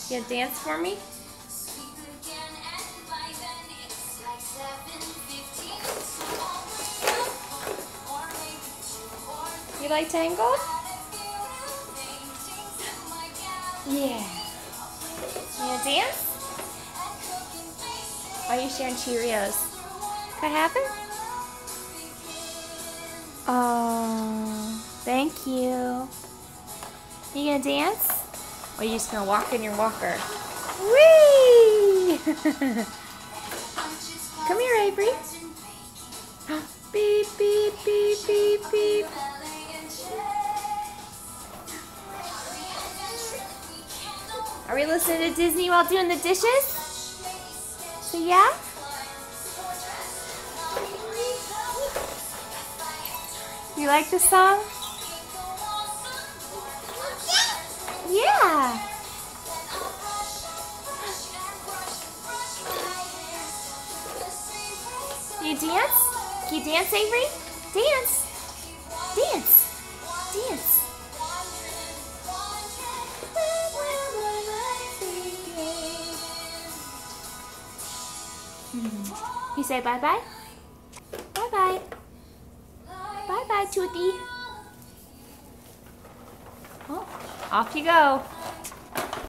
You gonna dance for me? You like Tangled? Yeah. You gonna dance? Are you sharing Cheerios? Could happen? Oh, thank you. You gonna dance? Or are you just gonna walk in your walker? Whee! Come here, Avery. Beep, beep, beep, beep, beep. Are we listening to Disney while doing the dishes? So yeah? You like the song? Yeah. You dance? Can you dance, Avery? Dance. Dance. Dance. You say bye-bye? Bye-bye. Bye-bye, Toothy. Oh, off you go.